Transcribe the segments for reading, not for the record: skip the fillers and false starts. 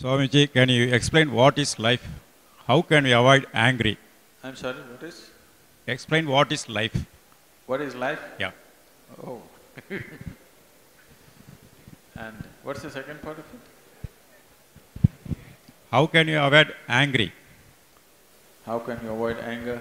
Swamiji, can you explain what is life? How can we avoid angry? I'm sorry, what is? Explain what is life. What is life? Yeah. Oh. And what's the second part of it? How can you avoid angry? How can you avoid anger?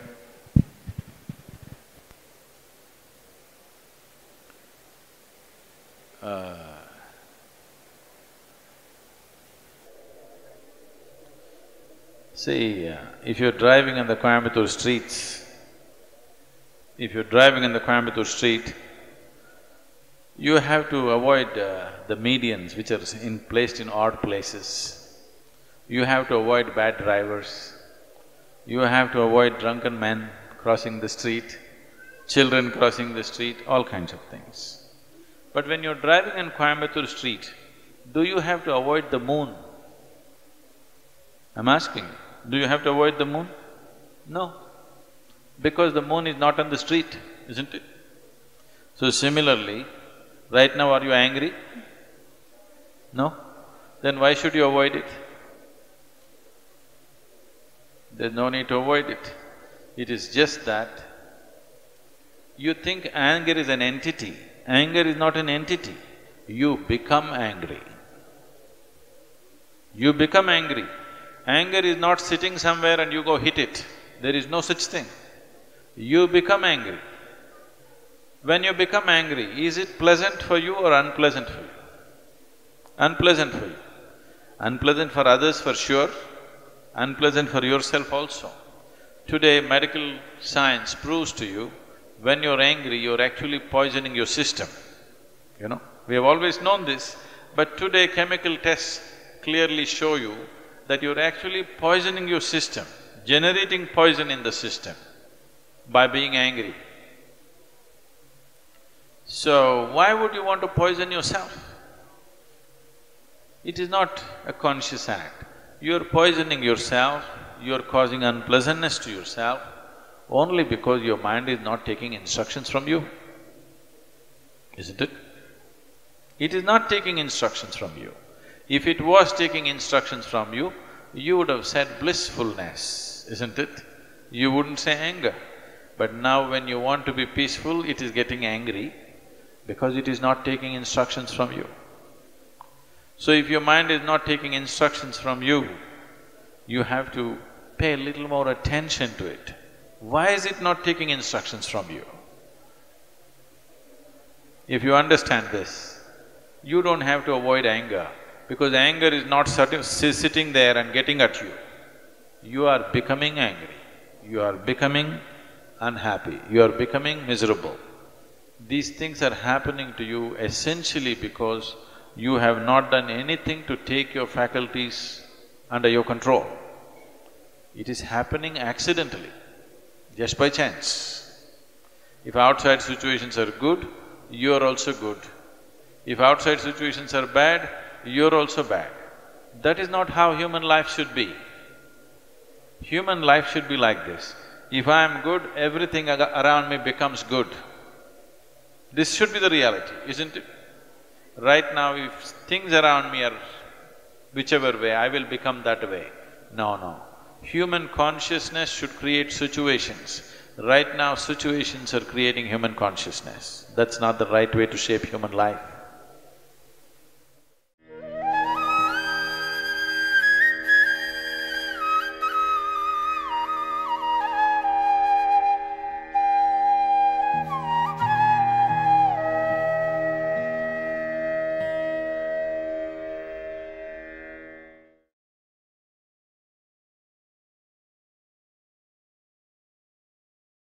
See, if you're driving in the Coimbatore streets, if you're driving in the Coimbatore street, you have to avoid the medians which are placed in odd places. You have to avoid bad drivers. You have to avoid drunken men crossing the street, children crossing the street, all kinds of things. But when you're driving in Coimbatore street, do you have to avoid the moon? I'm asking, do you have to avoid the moon? No, because the moon is not on the street, isn't it? So similarly, right now are you angry? No? Then why should you avoid it? There's no need to avoid it. It is just that you think anger is an entity. Anger is not an entity. You become angry. You become angry. Anger is not sitting somewhere and you go hit it. There is no such thing. You become angry. When you become angry, is it pleasant for you or unpleasant for you? Unpleasant for you. Unpleasant for others for sure, unpleasant for yourself also. Today, medical science proves to you, when you're angry, you're actually poisoning your system, you know. We have always known this, but today chemical tests clearly show you that you're actually poisoning your system, generating poison in the system by being angry. So, why would you want to poison yourself? It is not a conscious act. You're poisoning yourself, you're causing unpleasantness to yourself only because your mind is not taking instructions from you, isn't it? It is not taking instructions from you. If it was taking instructions from you, you would have said blissfulness, isn't it? You wouldn't say anger. But now when you want to be peaceful, it is getting angry because it is not taking instructions from you. So if your mind is not taking instructions from you, you have to pay a little more attention to it. Why is it not taking instructions from you? If you understand this, you don't have to avoid anger, because anger is not sitting there and getting at you. You are becoming angry, you are becoming unhappy, you are becoming miserable. These things are happening to you essentially because you have not done anything to take your faculties under your control. It is happening accidentally, just by chance. If outside situations are good, you are also good. If outside situations are bad, you're also bad. That is not how human life should be. Human life should be like this. If I am good, everything around me becomes good. This should be the reality, isn't it? Right now, if things around me are whichever way, I will become that way. No, no. Human consciousness should create situations. Right now, situations are creating human consciousness. That's not the right way to shape human life.